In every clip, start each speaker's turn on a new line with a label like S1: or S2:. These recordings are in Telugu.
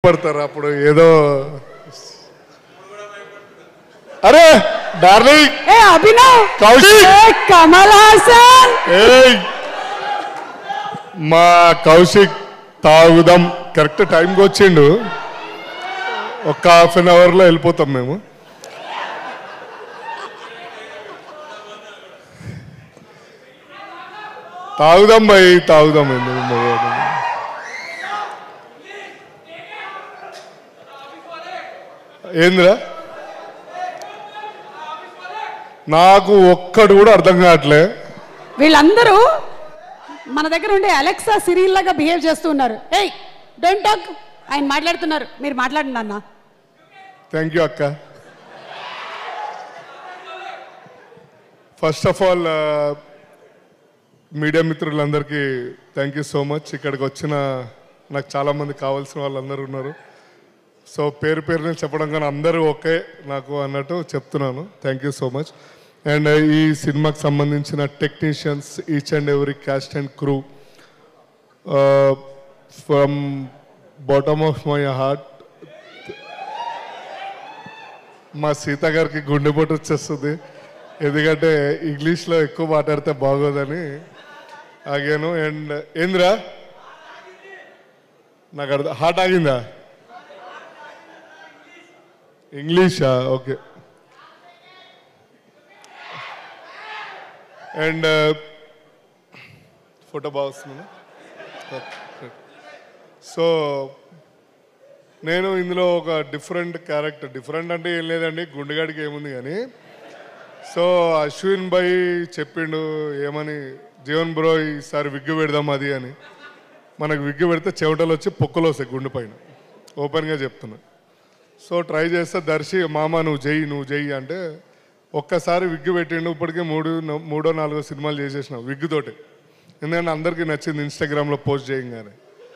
S1: భయపడతారు అప్పుడు ఏదో అరే డార్లింగ్
S2: అభినవ్
S1: కౌశిక్
S2: కమల్ హాసన్
S1: మా కౌశిక్ తాగుదాం కరెక్ట్ టైంకి వచ్చిండు ఒక ½ లో వెళ్ళిపోతాం మేము తాగుదాం భయ్ తాగుదాం ఏంద్రా నాకు ఒక్కడు కూడా అర్థం కావట్లే
S2: వీళ్ళందరూ మన దగ్గర ఉండే అలెక్సా సిరియల్ లాగా బిహేవ్ చేస్తూ ఉన్నారు ఏయ్ డోంట్ టాక్ ఆయన మాట్లాడుతున్నారు మీరు మాట్లాడండి అన్న
S1: థ్యాంక్ యూ అక్క ఫస్ట్ ఆఫ్ ఆల్ మీడియా మిత్రులందరికీ థ్యాంక్ యూ సో మచ్ ఇక్కడికి వచ్చిన నాకు చాలామంది కావాల్సిన వాళ్ళందరూ ఉన్నారు సో పేరు పేరుని చెప్పడం కానీ అందరూ ఓకే నాకు అన్నట్టు చెప్తున్నాను thank you so much and ఈ సినిమాకి సంబంధించిన technicians each and every cast and crew from bottom of my heart మా సీత గారికి గుండెపోటు వచ్చేస్తుంది ఎందుకంటే ఇంగ్లీష్లో ఎక్కువ మాట్లాడితే బాగోదని ఆగాను అండ్ ఏంద్రా నాకు అర్థం హార్ట్ ఆగిందా ఇంగ్లీషా ఓకే అండ్ ఫోటో బాగా వస్తుంది సో నేను ఇందులో ఒక డిఫరెంట్ క్యారెక్టర్ డిఫరెంట్ అంటే ఏం లేదండి గుండెగాడికి ఏముంది కానీ సో అశ్విన్ భాయ్ చెప్పిండు ఏమని జీవన్ బ్రో ఈసారి విగ్గు పెడదాం అది అని మనకు విగ్గు పెడితే చెమటలు వచ్చి పొక్కులు వస్తాయి గుండె పైన ఓపెన్గా చెప్తున్నా సో ట్రై చేస్తే దర్శి మామ నువ్వు చెయ్యి అంటే ఒక్కసారి విగ్గు పెట్టిండు ఇప్పటికే 3-4 సినిమాలు చేసేసినావు విగ్గుతోటి ఎందుకంటే అందరికీ నచ్చింది ఇన్స్టాగ్రామ్లో పోస్ట్ చేయగానే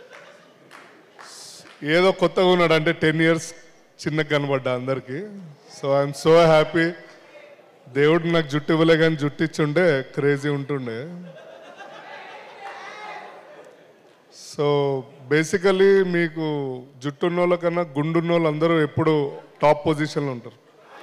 S1: ఏదో కొత్తగా ఉన్నాడు అంటే 10 years చిన్నగా కనబడ్డా అందరికీ సో ఐఎమ్ సో హ్యాపీ దేవుడు నాకు జుట్టు ఇవ్వలే కానీ జుట్టు ఇచ్చుంటే క్రేజీ ఉంటుండే సో బేసికలీ మీకు జుట్టు ఉన్న వాళ్ళ కన్నా గుండున్న వాళ్ళు అందరూ ఎప్పుడు టాప్ పొజిషన్లో ఉంటారు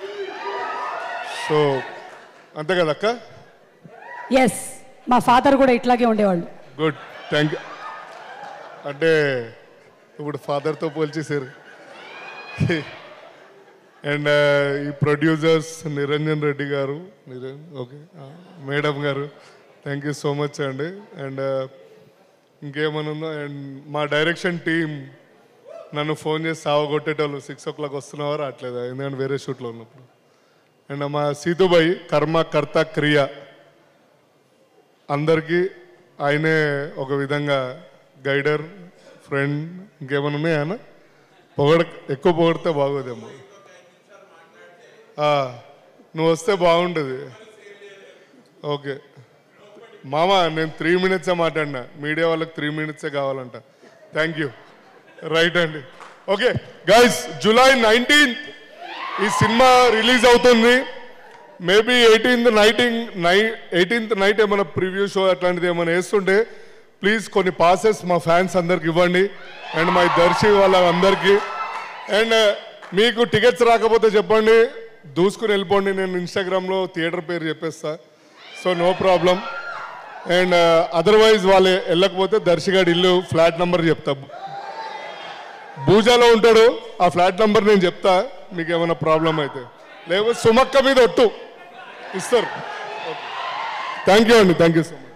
S1: సో అంతే కదా అక్క
S2: ఎస్ మా ఫాదర్ కూడా ఇట్లాగే ఉండేవాళ్ళు
S1: గుడ్ థ్యాంక్ యూ అంటే ఇప్పుడు ఫాదర్తో పోల్చేసారు అండ్ ఈ ప్రొడ్యూసర్స్ నిరంజన్ రెడ్డి గారు ఓకే మేడం గారు థ్యాంక్ యూ సో మచ్ అండి అండ్ ఇంకేమైనా ఉందో అండ్ మా డైరెక్షన్ టీం నన్ను ఫోన్ చేసి సావగొట్టేటోళ్ళు 6 o'clock వస్తున్నావా రావట్లేదా ఎందుకంటే వేరే షూట్లో ఉన్నప్పుడు అండ్ మా సీతుబాయి కర్మ కర్త క్రియ అందరికీ ఆయనే ఒక విధంగా గైడర్ ఫ్రెండ్ ఇంకేమైనా ఉన్నాయా అన్న ఎక్కువ పొగిడితే బాగోదేమో నువ్వు వస్తే బాగుంటుంది ఓకే మామ నేను 3 minutes మాట్లాడినా మీడియా వాళ్ళకి 3 minutes కావాలంట థ్యాంక్ యూ రైట్ అండి ఓకే గైస్ July 19th ఈ సినిమా రిలీజ్ అవుతుంది మేబీ 18th నైట్ ఏమైనా ప్రివ్యూ షో అట్లాంటిది ఏమైనా వేస్తుంటే ప్లీజ్ కొన్ని పాసెస్ మా ఫ్యాన్స్ అందరికి ఇవ్వండి అండ్ మా దర్శి వాళ్ళందరికీ అండ్ మీకు టికెట్స్ రాకపోతే చెప్పండి దూసుకుని వెళ్ళిపోండి నేను ఇన్స్టాగ్రామ్లో థియేటర్ పేరు చెప్పేస్తా so no problem and otherwise వాళ్ళు వెళ్ళకపోతే దర్శిగాడి ఇల్లు ఫ్లాట్ నెంబర్ చెప్తా భూజాలో ఉంటాడు ఆ ఫ్లాట్ నెంబర్ నేను చెప్తా మీకు ఏమైనా ప్రాబ్లం అయితే లేకపోతే సుమక్క మీద ఒట్టు ఇస్తారు థ్యాంక్ యూ అండి థ్యాంక్ యూ సో మచ్